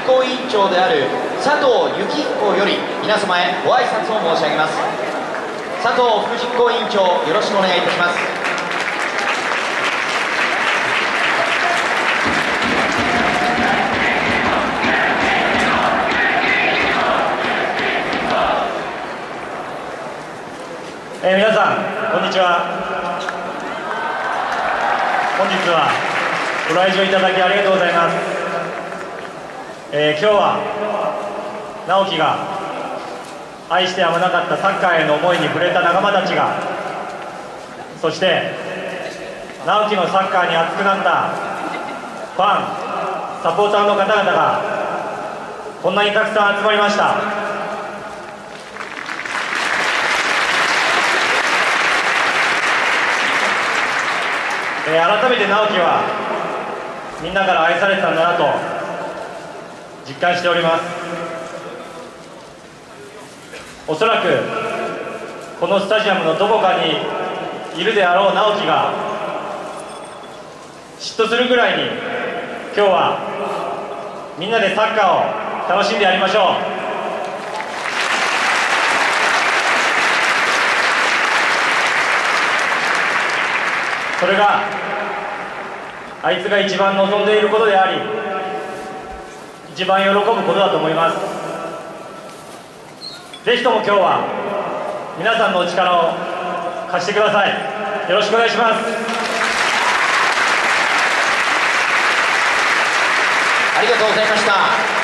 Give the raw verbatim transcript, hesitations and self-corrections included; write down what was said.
行委員長である佐藤幸彦より皆様へご挨拶を申し上げます。佐藤副実行委員長、よろしくお願いいたします。 えー、皆さんこんにちは。本日はご来場いただきありがとうございます。えー、今日は直樹が愛してやまなかったサッカーへの思いに触れた仲間たちが、そして直樹のサッカーに熱くなったファンサポーターの方々がこんなにたくさん集まりました。えー、改めて直樹はみんなから愛されてたんだなと実感しております。おそらくこのスタジアムのどこかにいるであろう直樹が嫉妬するぐらいに今日はみんなでサッカーを楽しんでやりましょう。それがあいつが一番望んでいることであり、一番喜ぶことだと思います。ぜひとも今日は皆さんのお力を貸してください。よろしくお願いします。 ありがとうございました。